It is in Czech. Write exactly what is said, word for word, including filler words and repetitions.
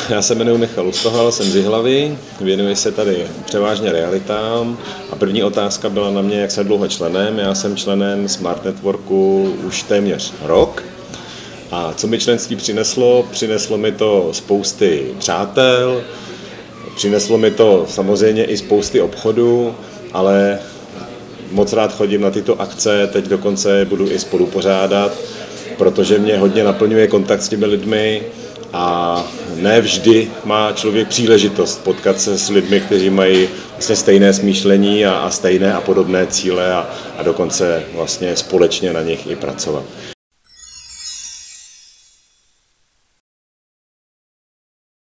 Já se jmenuji Michal Ustohal, jsem z Jihlavy, věnuji se tady převážně realitám a první otázka byla na mě, jak jsem dlouho členem. Já jsem členem Smart Networku už téměř rok. A co mi členství přineslo? Přineslo mi to spousty přátel, přineslo mi to samozřejmě i spousty obchodů, ale moc rád chodím na tyto akce, teď dokonce budu i spolupořádat, protože mě hodně naplňuje kontakt s těmi lidmi a ne vždy má člověk příležitost potkat se s lidmi, kteří mají vlastně stejné smýšlení a, a stejné a podobné cíle a, a dokonce vlastně společně na nich i pracovat.